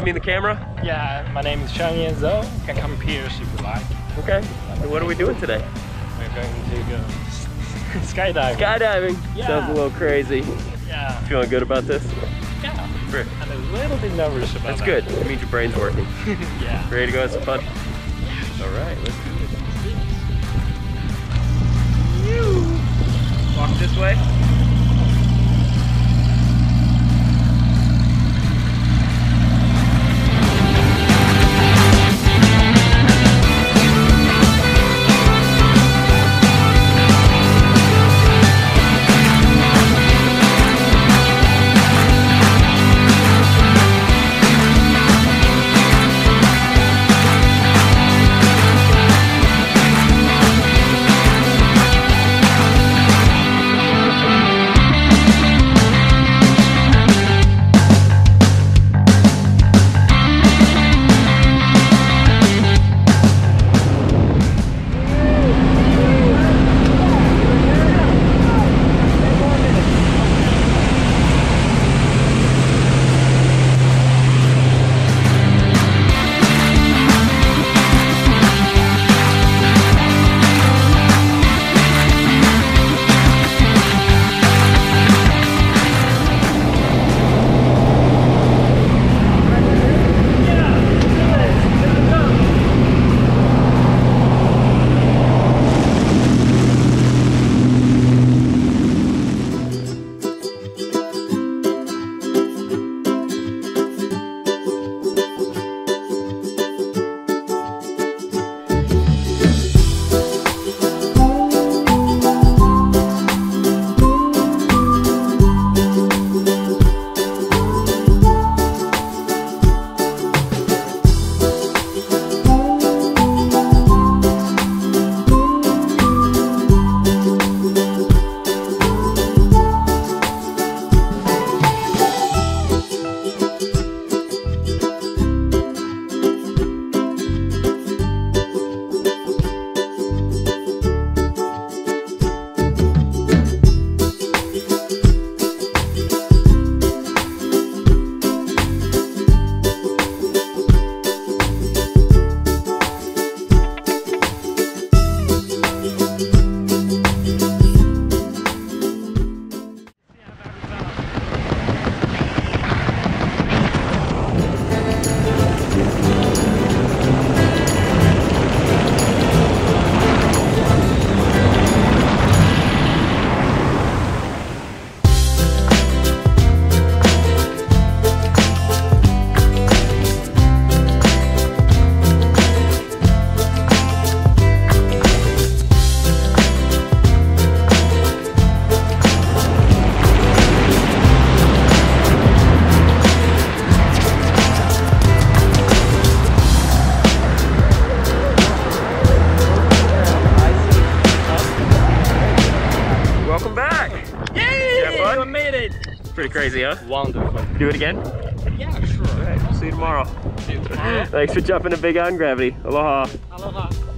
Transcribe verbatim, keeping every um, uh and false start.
me the camera? Yeah, my name is Sean Yenzo. You can come here if you like. Okay. So what are we doing today? We're going to go skydiving. Skydiving. Yeah. Sounds a little crazy. Yeah. Feeling good about this? Yeah. Great. I'm a little bit nervous about That's that. good. It means your brain's working. Yeah. Ready to go have some fun? All right, let's do this. Walk this way. Pretty crazy, huh? Wonderful. Do it again? Yeah, sure. All right, see you tomorrow. See you tomorrow. Thanks for jumping to Big on Gravity. Aloha. Aloha.